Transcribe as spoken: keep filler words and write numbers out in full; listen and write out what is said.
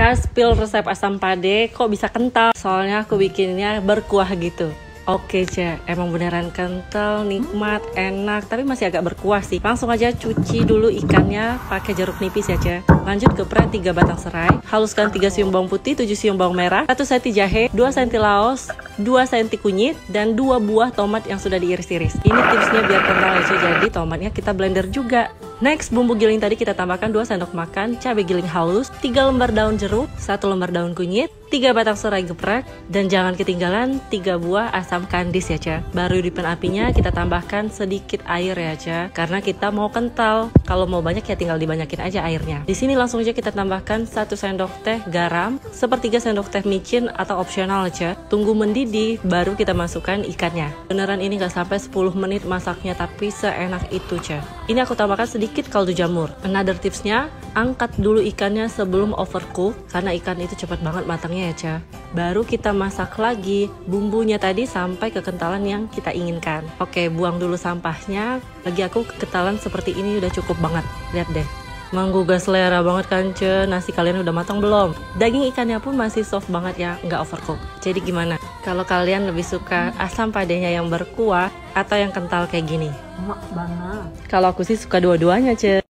Kita spill resep asam pade, kok bisa kental? Soalnya aku bikinnya berkuah gitu. Oke Ce, emang beneran kental, nikmat, enak, tapi masih agak berkuah sih. Langsung aja cuci dulu ikannya pakai jeruk nipis ya Ce. Lanjut geprek tiga batang serai, haluskan tiga siung bawang putih, tujuh siung bawang merah, satu senti jahe, dua senti laos, dua senti kunyit, dan dua buah tomat yang sudah diiris-iris. Ini tipsnya biar kental ya Ce, jadi tomatnya kita blender juga. Next, bumbu giling tadi kita tambahkan dua sendok makan cabai giling halus, tiga lembar daun jeruk, satu lembar daun kunyit, tiga batang serai geprek, dan jangan ketinggalan tiga buah asam kandis ya Ca. Baru hidupin apinya, kita tambahkan sedikit air ya Ca, karena kita mau kental. Kalau mau banyak ya tinggal dibanyakin aja airnya. Di sini langsung aja kita tambahkan satu sendok teh garam, sepertiga sendok teh micin atau opsional Ca. Tunggu mendidih, baru kita masukkan ikannya. Beneran ini gak sampai sepuluh menit masaknya, tapi seenak itu Ca. Ini aku tambahkan sedikit kaldu jamur. Another tipsnya, angkat dulu ikannya sebelum overcook, karena ikan itu cepat banget matangnya ya Ca. Baru kita masak lagi bumbunya tadi sampai kekentalan yang kita inginkan. Oke, buang dulu sampahnya. Bagi aku kekentalan seperti ini udah cukup banget. Lihat deh, menggugah selera banget kan Ce. Nasi kalian udah matang belum? Daging ikannya pun masih soft banget ya, nggak overcook. Jadi gimana? Kalau kalian lebih suka asam padenya yang berkuah atau yang kental kayak gini? Enak banget. Kalau aku sih suka dua-duanya Ce.